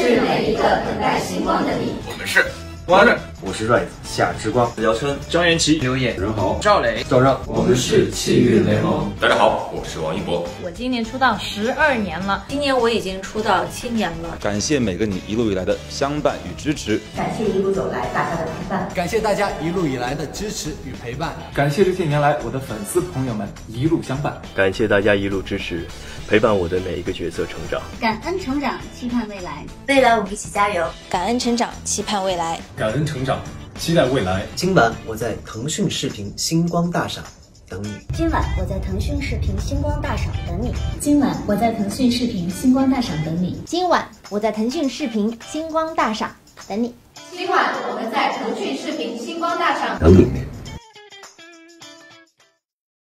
是每一个等待星光的你。 我们是我是 Rise 夏之光， 姚琛、 张元奇、 刘烨、 任豪、 赵磊、 赵让， 我们是气运联盟。 大家好，我是王一博。 我今年出道12年了， 今年我已经出道7年了。 感谢每个你一路以来的相伴与支持， 感谢一路走来大家的陪伴， 感谢大家一路以来的支持与陪伴， 感谢这些年来我的粉丝朋友们一路相伴， 感谢大家一路支持，陪伴我的每一个角色成长。 感恩成长，期盼未来。 未来我们一起加油。 感恩成长，期盼未来。 感恩成长，期待未来。 今晚我在腾讯视频星光大赏等你。 今晚我在腾讯视频星光大赏等你。 今晚我在腾讯视频星光大赏等你。 今晚我在腾讯视频星光大赏等你。 今晚我们在腾讯视频星光大赏等你。